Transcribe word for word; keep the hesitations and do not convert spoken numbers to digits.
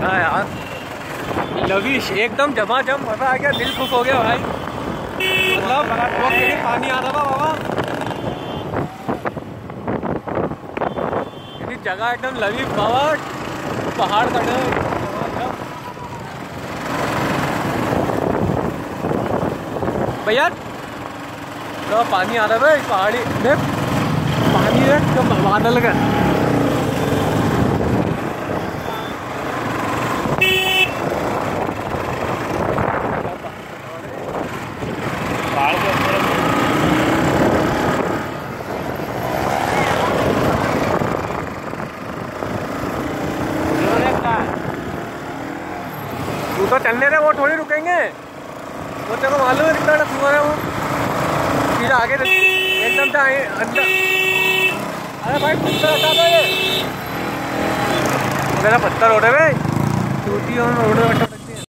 हाँ यार लविश एकदम झमाझम, मजा आ गया, दिल खुश हो गया भाई। मतलब वो कहीं पानी आ रहा था बाबा, यदि जगह एकदम लविश बाबा, पहाड़ खड़े भैया, तो पानी आ रहा है पहाड़ी में, पानी है तो बादल का। तू तो चलने दे, वो थोड़ी रुकेंगे, वो तेरे को मालूम है कितना सुअर है वो, फिर आगे एकदम से आए अंदर। अरे भाई पत्थर हटा दो, ये मेरा पत्थर उड़े भाई, टूटी और उड़े